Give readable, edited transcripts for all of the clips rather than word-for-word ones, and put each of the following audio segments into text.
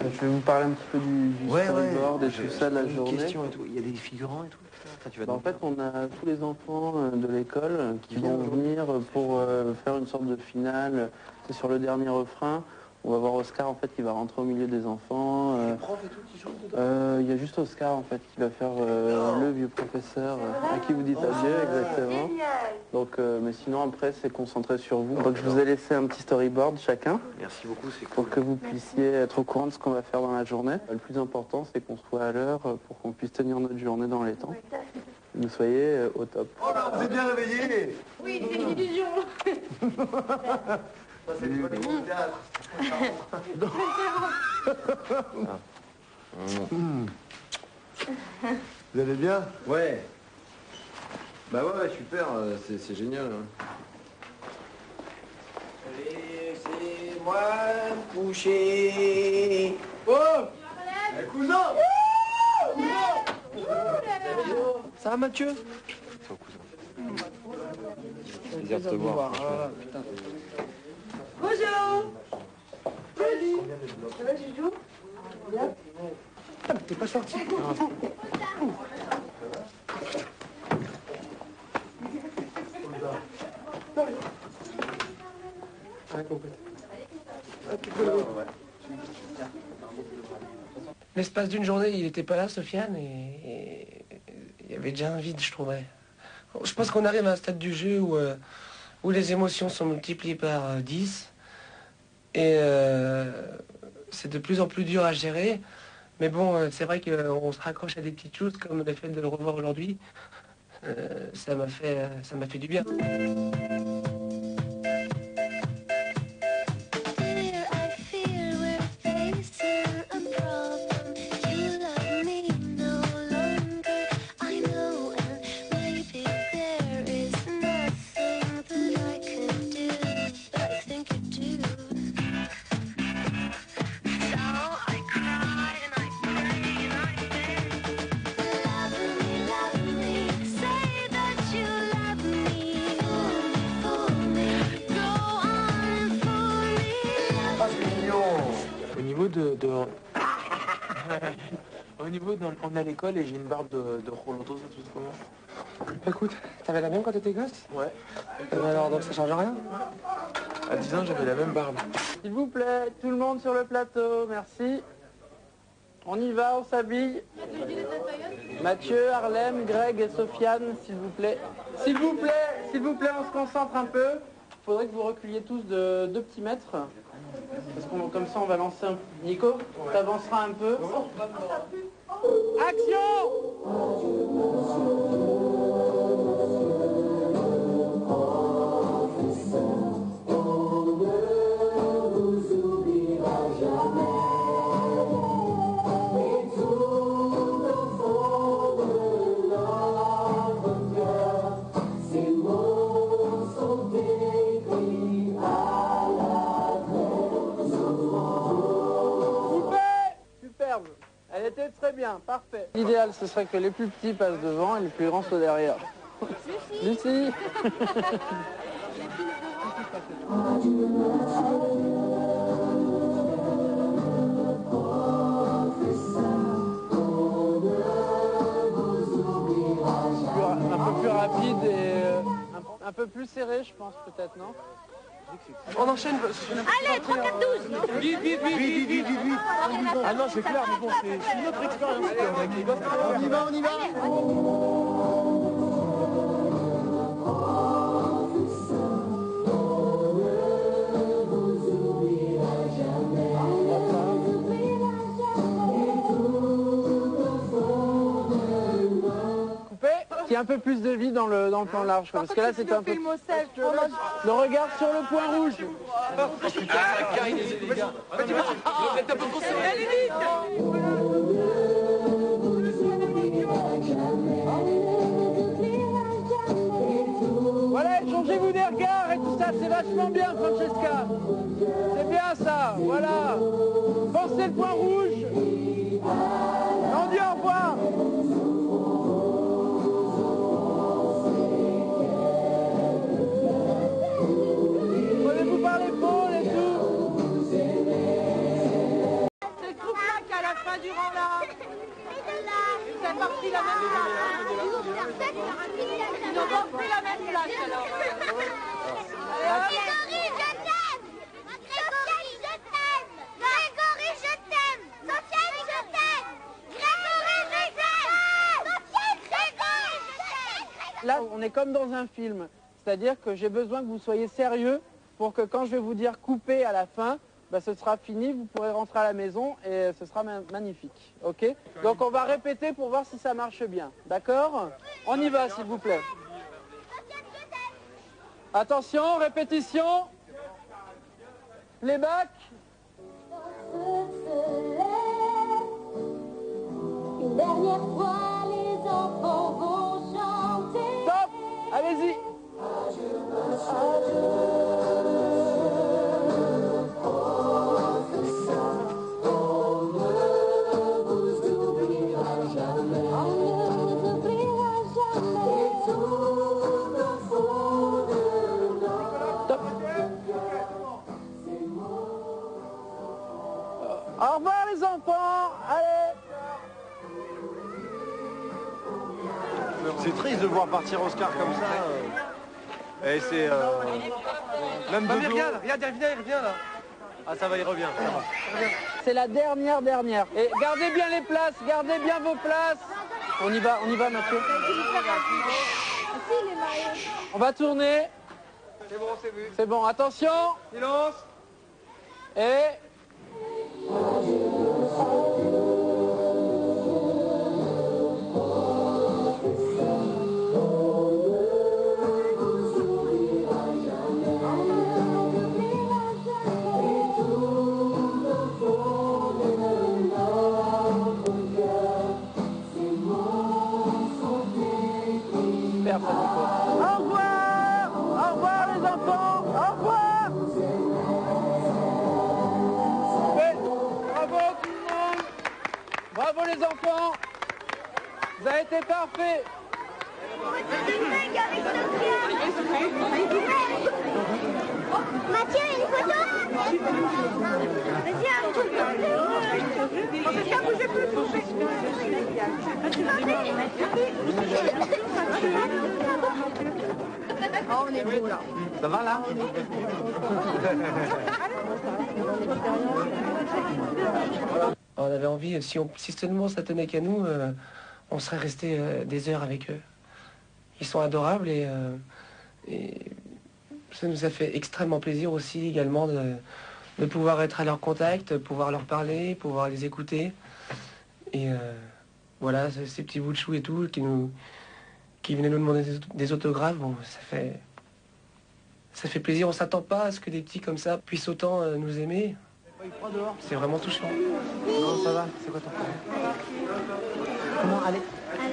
Je vais vous parler un petit peu du storyboard et tout ça de la journée. Question et tout. Il y a des figurants et tout. En fait, on a tous les enfants de l'école qui vont venir pour faire une sorte de finale. C'est sur le dernier refrain. On va voir Oscar en fait qui va rentrer au milieu des enfants. Les profs et tout qui jouent dedans. Il y a juste Oscar en fait qui va faire le vieux professeur à qui vous dites adieu exactement. Donc, mais sinon après c'est concentré sur vous. Donc je vous ai laissé un petit storyboard chacun. Merci beaucoup, c'est cool. Pour que vous puissiez être au courant de ce qu'on va faire dans la journée. Le plus important c'est qu'on soit à l'heure pour qu'on puisse tenir notre journée dans les temps. Vous soyez au top. Oh là, vous êtes bien réveillés. Oui, c'est une illusion. Ça, c'est du théâtre. Vous allez bien? Ouais. Bah ouais, super, c'est génial. Hein. Laissez-moi me coucher. Oh, cousin. Ça va, Mathieu? Son cousin. Plaisir de te voir. Bonjour. Salut. Ça va, Juju? T'es pas sorti. L'espace d'une journée, il n'était pas là, Sofiane, et il y avait déjà un vide, je trouvais. Je pense qu'on arrive à un stade du jeu où les émotions sont multipliées par 10, et c'est de plus en plus dur à gérer. Mais bon, c'est vrai qu'on se raccroche à des petites choses, comme le fait de le revoir aujourd'hui. Ça m'a fait du bien. Au niveau de... On est à l'école et j'ai une barbe de Rolando, ça se comment? Écoute, t'avais la même quand t'étais gosse? Ouais. Alors donc ça change rien? À 10 ans, j'avais la même barbe. S'il vous plaît, tout le monde sur le plateau, merci. On y va, on s'habille. Mathieu, Harlem, Greg et Sofiane, s'il vous plaît. S'il vous plaît, on se concentre un peu. Il faudrait que vous reculiez tous de 2 petits mètres. Parce que comme ça, on va lancer un... Nico, t'avanceras un peu. Action! Elle était très bien, parfait. L'idéal, ce serait que les plus petits passent devant et les plus grands soient derrière. Lucie. Un peu plus rapide et un peu plus serré, je pense, peut-être, non? On enchaîne. Allez, 3, 4, 12. Vite. Ah non, c'est clair, mais bon, c'est une autre expérience. On y va. Qu'il y ait un peu plus de vie dans le plan large, parce que là c'est un peu... Le regard sur le point rouge. Voilà, changez-vous des regards et tout ça, c'est vachement bien, Francesca. C'est bien ça, voilà. Pensez le point rouge. On dit au revoir. Prenez-vous par l'épaule et tout. la fin du rang là. C'est parti la même place. Ils ont pas pris la même place alors. Grégory, je t'aime. Grégory, je t'aime. Grégory, je t'aime. Sofiane, je t'aime. Grégory, je t'aime. Sofiane, Grégory, je t'aime. Là, on est comme dans un film. C'est-à-dire que j'ai besoin que vous soyez sérieux pour que quand je vais vous dire couper à la fin, ben, ce sera fini, vous pourrez rentrer à la maison et ce sera magnifique. Ok? Donc on va répéter pour voir si ça marche bien. D'accord? On y va s'il vous plaît. Attention, répétition. Playback. Une dernière fois, les enfants vont chanter. Stop. Allez-y. Au revoir les enfants, allez. C'est triste de voir partir Oscar comme ça. Et c'est... Même Ah, mais Dodo. regarde, il revient là. Ah ça va, il revient, ça va. C'est la dernière. Et gardez bien les places, gardez bien vos places. On y va Mathieu. On va tourner. C'est bon, c'est vu. C'est bon, attention. Silence. Et... Au revoir les enfants, au revoir. Ouais, bravo tout le monde, bravo les enfants, vous avez été parfaits. Mathieu, une photo. Vas-y, un truc. Oh, on est beau là. Ça va là? On avait envie, si seulement ça tenait qu'à nous, on serait resté des heures avec eux. Ils sont adorables et ça nous a fait extrêmement plaisir aussi également de pouvoir être à leur contact, pouvoir leur parler, pouvoir les écouter. Et voilà, ces petits bouts de chou et tout qui venaient nous demander des autographes, bon, ça fait plaisir. On s'attend pas à ce que des petits comme ça puissent autant nous aimer. C'est vraiment touchant. Non, ça va, c'est quoi ton problème? Comment? Allez.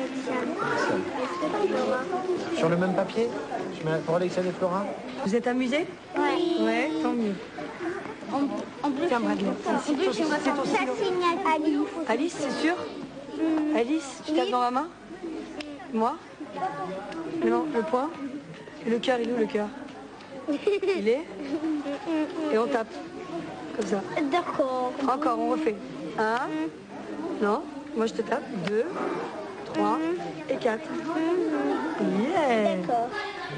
Sur le même papier? Je mets pour Alexia et Flora? Vous êtes amusés? Ouais. Ouais, tant mieux. En plus, Tiens, Bradley. ça signe Alice. Alice, c'est sûr? Alice, tu tapes dans ma main? Moi? Mais non, le poing? Et le cœur, il est où le cœur? Il est? Et on tape. Comme ça. D'accord. Encore, on refait. 1. Non, moi je te tape. 2, 3 et 4. Yeah! D'accord.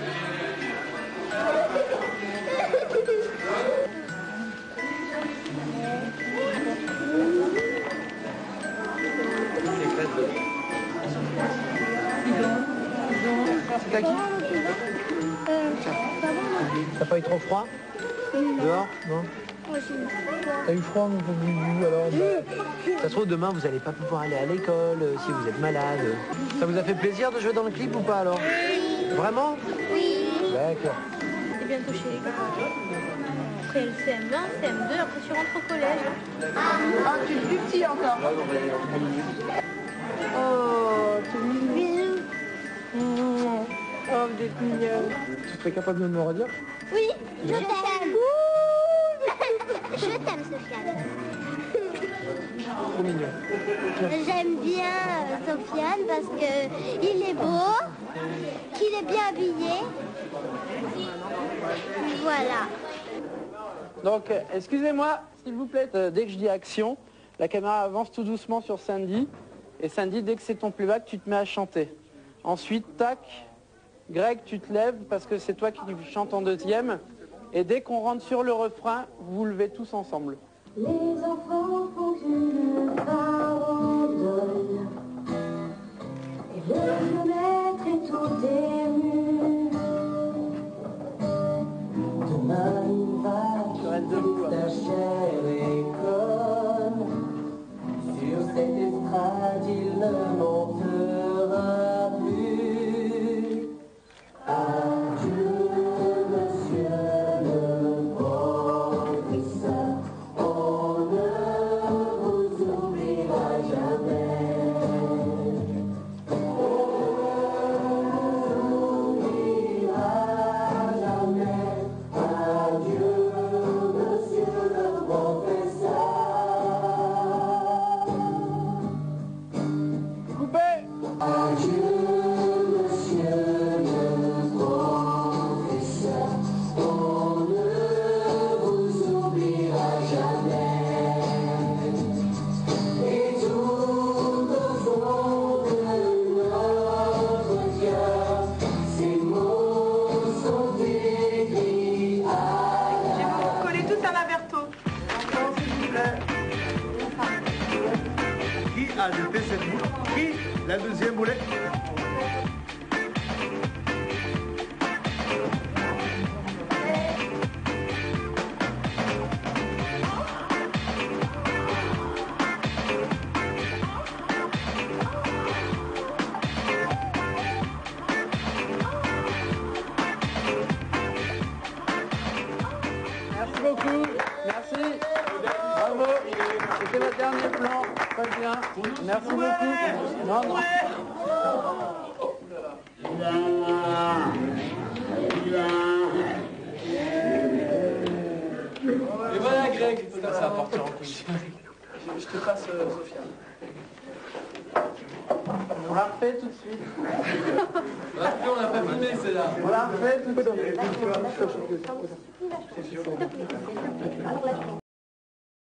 C'est à qui? T'as pas eu trop froid? Dehors? Non? T'as eu froid, mon pauvre Boubou, alors? Ça se trouve, demain, vous allez pas pouvoir aller à l'école si vous êtes malade. Ça vous a fait plaisir de jouer dans le clip ou pas, alors? Vraiment? Oui. D'accord. C'est bientôt chez les gars. Après le CM1, CM2, après tu rentres au collège. Ah, tu es plus petit encore. Oh, tu es mignon. Bisous. Oh, vous êtes mignonne. Tu serais capable de me le redire? Oui, je t'aime. Je t'aime, Sofiane. Trop mignon. J'aime bien Sofiane parce que il est beau, qu'il est bien habillé. Voilà. Donc, excusez-moi, s'il vous plaît, dès que je dis action, La caméra avance tout doucement sur Sandy. Et Sandy, dès que c'est ton playback, tu te mets à chanter. Ensuite, tac, Greg, tu te lèves parce que c'est toi qui chantes en deuxième. Et dès qu'on rentre sur le refrain, vous vous levez tous ensemble. Les enfants font une farandole et le géomètre est tout ému. Demain il va quitter la chère école. Sur cette estrade il ne montera plus. Adieu monsieur le professeur, on ne vous oubliera jamais. On ne vous oubliera jamais. Adieu monsieur le professeur. Coupez! Adieu monsieur le professeur, on ne vous oubliera jamais. Et tout au fond de notre cœur, ces mots sont écrits à Je vais vous coller tout un averto. Qui a jeté cette boule? Qui? La deuxième boulette? Merci beaucoup. Merci. Bravo. C'était votre dernier plan. Très bien. Merci beaucoup. Non, non. Et voilà Greg, ça va partir en couille. Je te passe Sofiane. On la refait tout de suite. On n'a pas filmé celle-là. On la refait tout de suite.